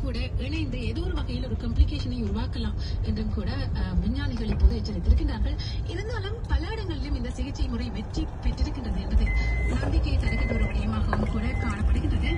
கூட இணைந்து ஏதோ ஒரு வகையில் ஒரு காம்ப்ளிகேஷனை உருவாக்கலாம் என்றும் கூட விஞ்ஞானிகள் இப்போது எச்சரித்திருக்கின்றார்கள். இருந்தாலும் பல இடங்களிலும் இந்த சிகிச்சை முறை வெற்றி பெற்றிருக்கின்றது என்பது நம்பிக்கை தருகின்ற ஒரு விடயமாகவும் கூட காணப்படுகின்றது.